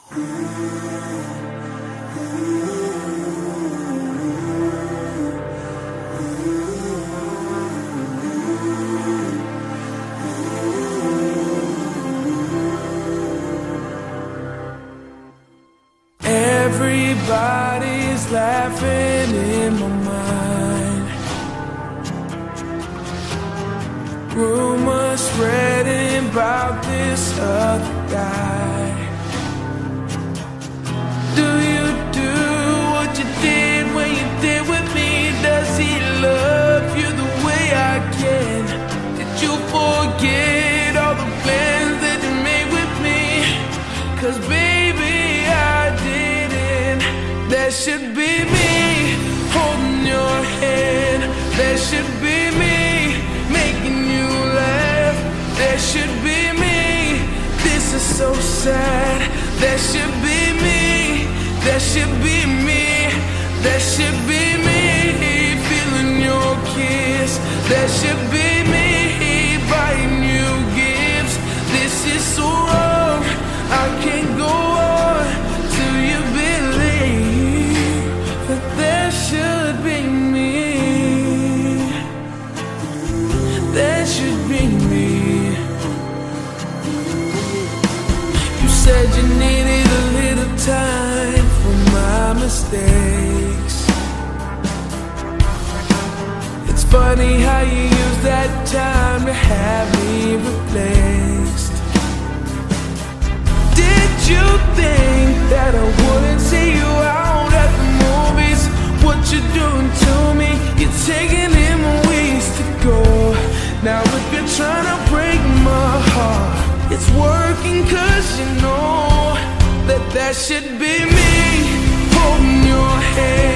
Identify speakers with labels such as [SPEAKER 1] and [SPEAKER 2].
[SPEAKER 1] Everybody's laughing in my mind. Rumors spreading about this other guy. Do you do what you did when you did with me? Does he love you the way I can? Did you forget all the plans that you made with me? 'Cause baby, I didn't. That should be me holding your hand. That should be me making you laugh. That should be me. This is so sad. That should be me. That should be me. That should be me feeling your kiss. That should be me buying you gifts. This is so wrong. I can't go on till you believe that there should be me. That should be me. You said you needed a little time for my mistakes. It's funny how you use that time to have me replaced. Did you think that I wouldn't see you out at the movies? What you're doing to me, you're taking him ways to go. Now if you're trying to break my heart, it's working 'cause you know that should be me holding your hand.